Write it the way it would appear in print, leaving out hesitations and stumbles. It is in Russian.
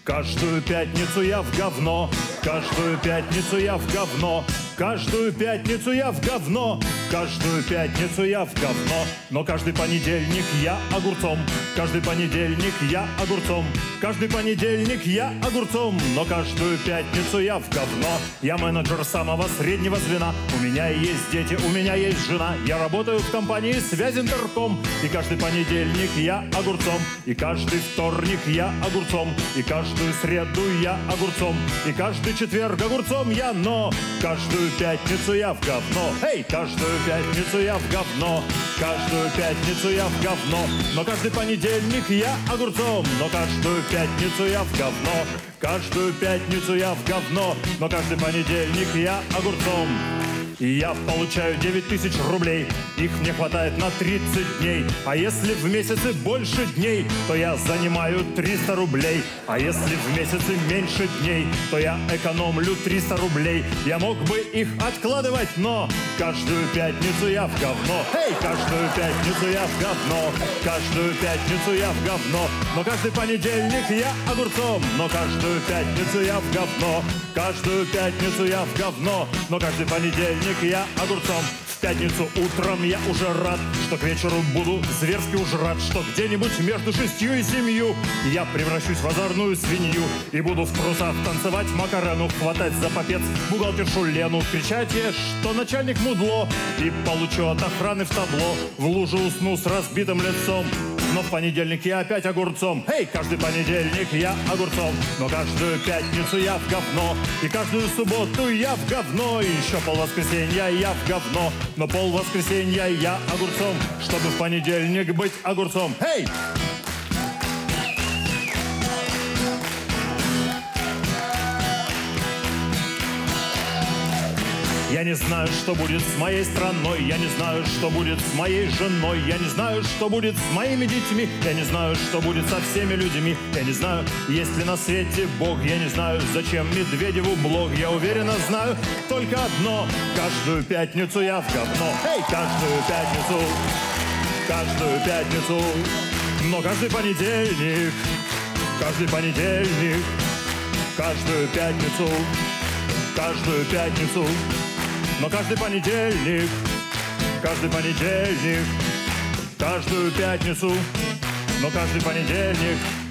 Каждую пятницу я в говно, каждую пятницу я в говно, каждую пятницу я в говно, каждую пятницу я в говно. Но каждый понедельник я огурцом, каждый понедельник я огурцом, каждый понедельник я огурцом, но каждую пятницу я в говно. Я менеджер самого среднего звена, у меня есть дети, у меня есть жена, я работаю в компании Связинтерком, и каждый понедельник я огурцом, и каждый вторник я огурцом, и каждую среду я огурцом, и каждый четверг огурцом я, но каждую пятницу я в говно. Эй, каждую пятницу я в говно, каждую пятницу я в говно, но каждый понедельник я огурцом, но каждую пятницу я в говно, каждую пятницу я в говно, но каждый понедельник я огурцом. И я получаю 9000 рублей, их мне хватает на 30 дней. А если в месяце больше дней, то я занимаю 300 рублей. А если в месяце меньше дней, то я экономлю 300 рублей. Я мог бы их откладывать, но каждую пятницу я в говно. Эй, каждую пятницу я в говно, каждую пятницу я в говно, но каждый понедельник я огурцом, но каждую пятницу я в говно, каждую пятницу я в говно, но каждый понедельник я огурцом. В пятницу утром я уже рад, что к вечеру буду зверски уж рад, что где-нибудь между 6 и 7 я превращусь в озорную свинью и буду в трусах танцевать Макарену, хватать за попец бухгалтершу Лену, кричать ей, что начальник мудло, и получу от охраны в табло, в лужу усну с разбитым лицом. Но в понедельник я опять огурцом. Эй, каждый понедельник я огурцом, но каждую пятницу я в говно, и каждую субботу я в говно, и еще полвоскресенья я в говно, но полвоскресенья я огурцом, чтобы в понедельник быть огурцом. Эй! Я не знаю, что будет с моей страной, я не знаю, что будет с моей женой, я не знаю, что будет с моими детьми, я не знаю, что будет со всеми людьми, я не знаю, есть ли на свете Бог, я не знаю, зачем Медведеву блог, я уверенно знаю только одно: каждую пятницу я в говно. Эй, каждую пятницу, но каждый понедельник, каждую пятницу, но каждый понедельник, каждую пятницу, но каждый понедельник.